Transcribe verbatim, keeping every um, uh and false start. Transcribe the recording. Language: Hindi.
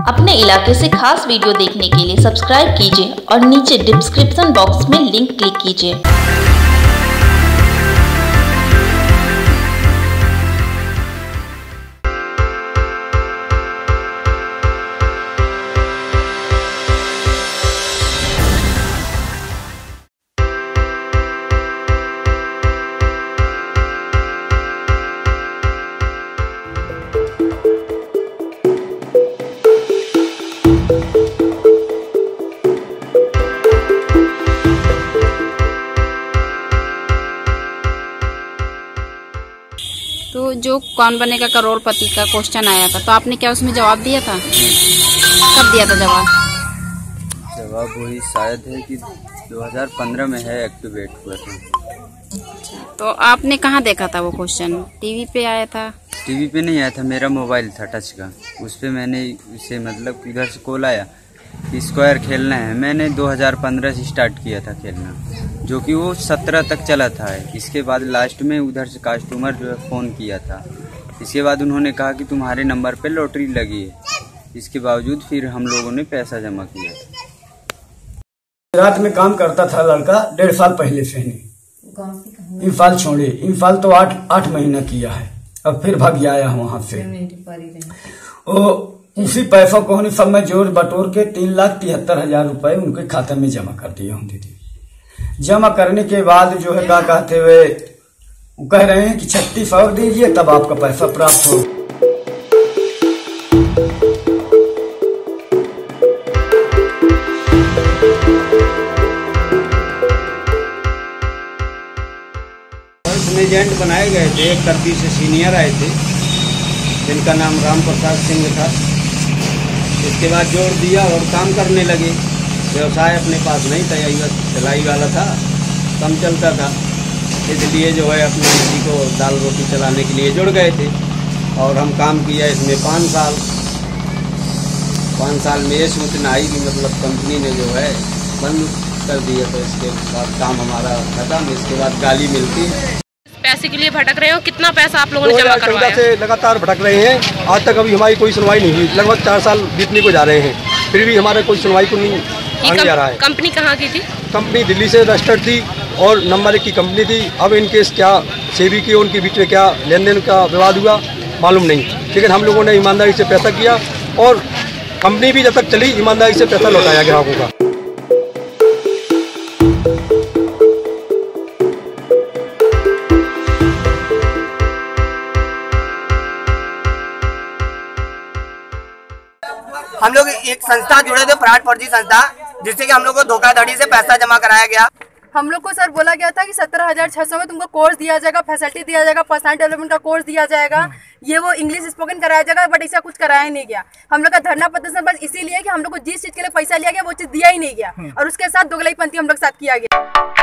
अपने इलाके से खास वीडियो देखने के लिए सब्सक्राइब कीजिए और नीचे डिस्क्रिप्शन बॉक्स में लिंक क्लिक कीजिए। तो जो कौन बनेगा करोड़पति का क्वेश्चन आया था, तो आपने क्या उसमें जवाब दिया था? कब दिया था जवाब? जवाब वही शायद है कि दो हज़ार पंद्रह में है एक्टिवेट हुआ था। तो आपने कहाँ देखा था वो क्वेश्चन? टीवी पे आया था? टीवी पे नहीं आया था, मेरा मोबाइल था टच का, उस पे मैंने उसे मतलब कि घर से कॉल आया कि स्क्वायर खेलना है। मैंने दो हज़ार पंद्रह से स्टार्ट किया था खेलना, जो कि वो सत्रह तक चला था। इसके बाद लास्ट में उधर से कस्टमर जो है फ़ोन किया था। इसके बाद उन्होंने कहा कि तुम्हारे नंबर पे लॉटरी लगी है। इसके बावजूद फिर हम लोगों ने पैसा जमा किया। रात में काम करता था लड़का डेढ़ साल पहले से ही। इम्फाल छोड़े, इम्फाल तो आठ आठ महीना किया है, अब फिर भाग आया वहां से। ओ उसी पैसों को उन्हें सब में जोड़ बटोर के तीन लाख तिहत्तर हजार रुपए उनके खाते में जमा कर दिया हूँ दीदी। जमा करने के बाद जो है क्या कहते हुए कह रहे हैं कि छत्तीस और दीजिए तब आपका पैसा प्राप्त हो। एजेंट बनाए गए थे, एक तरफी से सीनियर आए थे जिनका नाम राम प्रसाद सिंह था। इसके बाद जोड़ दिया और काम करने लगे। व्यवसाय अपने पास नहीं था, यही सिलाई वाला था, कम चलता था, इसलिए जो है अपने किसी को दाल रोटी चलाने के लिए जुड़ गए थे। और हम काम किया इसमें पाँच साल पाँच साल में ये सूचना आई कि मतलब कंपनी ने जो है बंद कर दिया। तो इसके बाद काम हमारा खत्म। इसके बाद गाली मिलती है। पैसे के लिए भटक रहे हो, कितना पैसा आप लोगों ने जमा करवाया? से लगातार भटक रहे हैं, आज तक अभी हमारी कोई सुनवाई नहीं हुई। लगभग चार साल बीतने को जा रहे हैं, फिर भी हमारा कोई सुनवाई को नहीं आने जा रहा है। कंपनी कहाँ की थी? कंपनी दिल्ली से रजिस्टर्ड थी और नंबर एक की कंपनी थी। अब इनके क्या सेबी की उनके बीच में क्या लेन देन का विवाद हुआ मालूम नहीं, लेकिन हम लोगों ने ईमानदारी से पैसा किया और कंपनी भी जब तक चली ईमानदारी से पैसा लौटाया ग्राहकों का। हम लोग एक संस्था जुड़े थे, फ्रॉड फर्जी संस्था, जिससे कि हम लोग को धोखाधड़ी से पैसा जमा कराया गया। हम लोग को सर बोला गया था कि सत्रह हजार छह सौ में तुमको कोर्स दिया जाएगा, फैसिलिटी दिया जाएगा, पर्सनल डेवलपमेंट का कोर्स दिया जाएगा, ये वो इंग्लिश स्पोकन कराया जाएगा, बट ऐसा कुछ कराया नहीं गया। हम लोग का धरना प्रदर्शन बस इसीलिए कि हम लोग को जिस चीज के लिए पैसा लिया गया वो चीज दिया ही नहीं गया और उसके साथ दोगलाईपंथी हम लोग साथ किया गया।